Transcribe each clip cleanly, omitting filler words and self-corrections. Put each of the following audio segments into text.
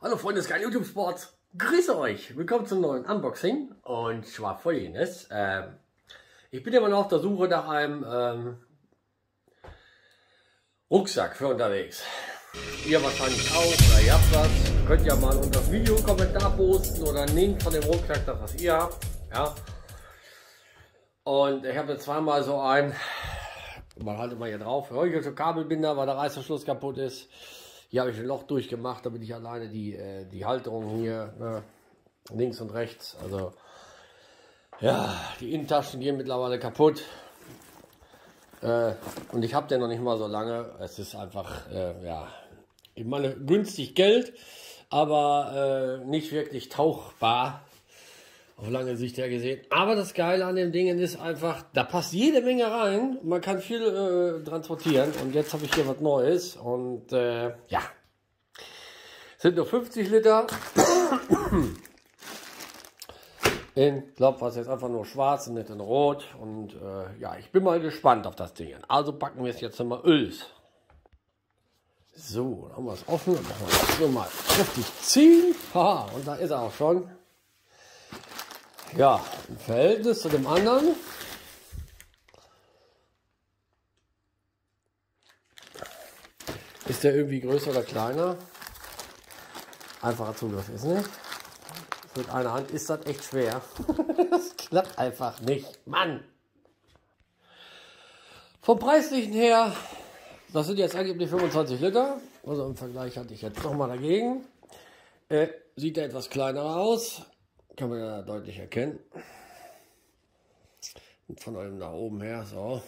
Hallo Freunde des geilen YouTube Sports, grüße euch, willkommen zum neuen Unboxing und zwar folgendes, ich bin immer noch auf der Suche nach einem Rucksack für unterwegs. Ihr wahrscheinlich auch oder ihr habt was, könnt ja mal unter das Video einen Kommentar posten oder einen Link von dem Rucksack, das was ihr habt, ja. Und ich habe jetzt zweimal so einen, man haltet mal hier drauf, so Kabelbinder, weil der Reißverschluss kaputt ist. Hier habe ich ein Loch durchgemacht, damit ich alleine die Halterung hier links und rechts, also ja, die Innentaschen gehen mittlerweile kaputt. Und ich habe den noch nicht mal so lange. Es ist einfach, ja, ich meine, günstig Geld, aber nicht wirklich tauchbar. Auf lange Sicht her gesehen. Aber das Geile an dem Ding ist einfach, da passt jede Menge rein. Man kann viel transportieren. Und jetzt habe ich hier was Neues. Und ja, sind nur 50 Liter. Ich glaube, was jetzt einfach nur schwarz und nicht in rot. Und ja, ich bin mal gespannt auf das Ding. Also packen wir es jetzt mal Öls. So, dann haben wir es offen. Und machen wir das so mal kräftig ziehen. Haha, und da ist er auch schon. Ja, im Verhältnis zu dem anderen ist der irgendwie größer oder kleiner. Einfacher Zugriff ist nicht. Mit einer Hand ist das echt schwer. Das klappt einfach nicht. Mann! Vom Preislichen her, das sind jetzt angeblich 25 Liter. Also im Vergleich hatte ich jetzt nochmal dagegen. Sieht er etwas kleiner aus. Kann man ja deutlich erkennen. Und von einem nach oben her, so.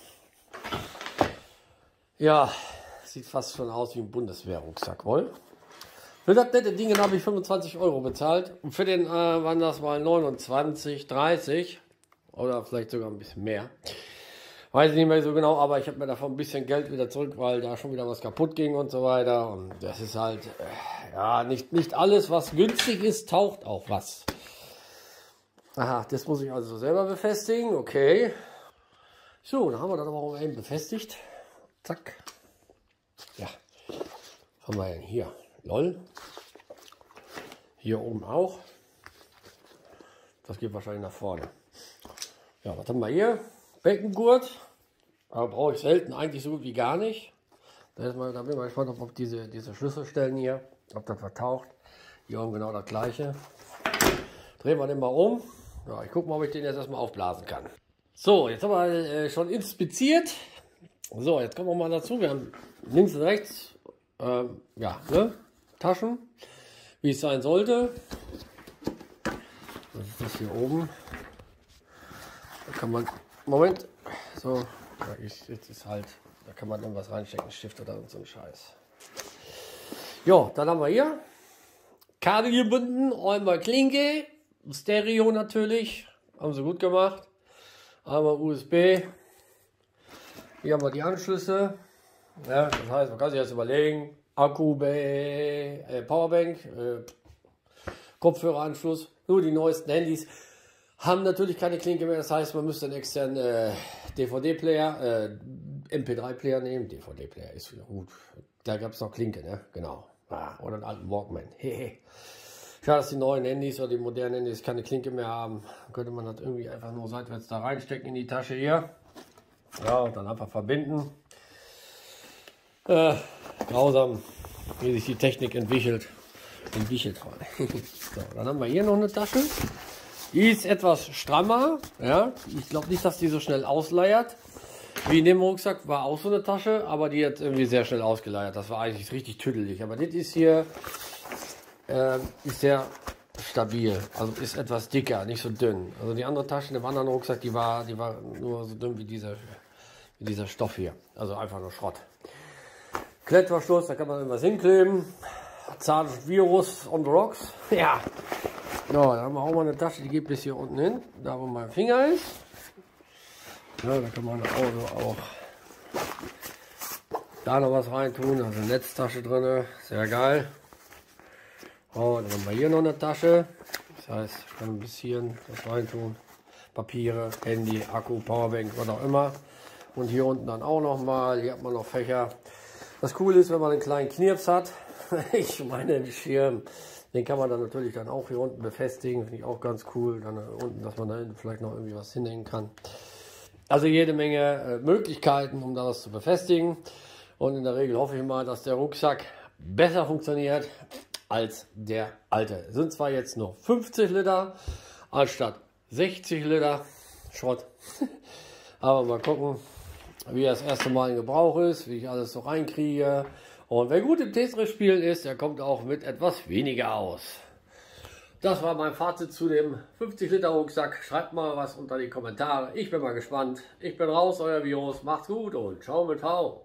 Ja, sieht fast schon aus wie ein Bundeswehrrucksack, wohl. Für das nette Ding habe ich 25 € bezahlt. Und für den waren das mal 29, 30 oder vielleicht sogar ein bisschen mehr. Weiß ich nicht mehr so genau, aber ich habe mir davon ein bisschen Geld wieder zurück, weil da schon wieder was kaputt ging und so weiter. Und das ist halt, ja, nicht alles, was günstig ist, taucht auch was. Aha, das muss ich also selber befestigen, okay. So, dann haben wir das aber auch eben befestigt. Zack. Ja, was haben wir denn hier? LOL. Hier oben auch. Das geht wahrscheinlich nach vorne. Ja, was haben wir hier? Beckengurt. Aber brauche ich selten, eigentlich so gut wie gar nicht. Da bin ich mal gespannt, ob diese Schlüsselstellen hier, ob das vertaucht. Hier oben genau das gleiche. Drehen wir den mal um. Ja, ich gucke mal, ob ich den jetzt erstmal aufblasen kann. So, jetzt haben wir schon inspiziert. So, jetzt kommen wir mal dazu. Wir haben links und rechts ja, ne, Taschen, wie es sein sollte. Das ist das hier oben. Da kann man, Moment, so, ja, jetzt ist halt, da kann man irgendwas reinstecken, Stift oder so ein Scheiß. Jo, dann haben wir hier Kabel gebunden, einmal Klinke. Stereo natürlich, haben sie gut gemacht. Einmal USB. Hier haben wir die Anschlüsse. Ja, das heißt, man kann sich jetzt überlegen, Akku, Powerbank, Kopfhöreranschluss. Nur die neuesten Handys haben natürlich keine Klinke mehr. Das heißt, man müsste einen externen DVD-Player, MP3-Player nehmen. DVD-Player ist wieder gut. Da gab es noch Klinke, ne? Genau. Oder einen alten Walkman. Schade, dass die neuen Handys oder die modernen Handys keine Klinke mehr haben. Dann könnte man das irgendwie einfach nur seitwärts da reinstecken in die Tasche hier. Ja, und dann einfach verbinden. Grausam, wie sich die Technik entwickelt. So, dann haben wir hier noch eine Tasche. Die ist etwas strammer. Ja, ich glaube nicht, dass die so schnell ausleiert. Wie in dem Rucksack war auch so eine Tasche, aber die hat irgendwie sehr schnell ausgeleiert. Das war eigentlich richtig tüdelig. Aber das ist hier ist sehr stabil, also ist etwas dicker, nicht so dünn. Also die andere Tasche, im anderen Rucksack, die war nur so dünn wie dieser Stoff hier. Also einfach nur Schrott. Klettverschluss, da kann man irgendwas hinkleben. Virus on the rocks. Ja. Ja, da haben wir auch mal eine Tasche, die geht bis hier unten hin, da wo mein Finger ist. Ja, da kann man auch da noch was reintun, also Netztasche drin, sehr geil. Oh, dann haben wir hier noch eine Tasche, das heißt, ich kann ein bisschen was reintun, Papiere, Handy, Akku, Powerbank, was auch immer. Und hier unten dann auch noch mal, hier hat man noch Fächer. Das Coole ist, wenn man einen kleinen Knirps hat, ich meine den Schirm, Den kann man dann natürlich dann auch hier unten befestigen, finde ich auch ganz cool. Dann unten, dass man da hinten vielleicht noch irgendwie was hinhängen kann. Also jede Menge Möglichkeiten, um da was zu befestigen. Und in der Regel hoffe ich mal, dass der Rucksack besser funktioniert als der alte. Es sind zwar jetzt nur 50 Liter anstatt 60 Liter Schrott. Aber mal gucken, wie das erste Mal in Gebrauch ist, wie ich alles so reinkriege. Und wer gut im Tetris-Spielen ist, der kommt auch mit etwas weniger aus. Das war mein Fazit zu dem 50 Liter Rucksack. Schreibt mal was unter die Kommentare. Ich bin mal gespannt. Ich bin raus, euer Virus. Macht's gut und ciao mit V.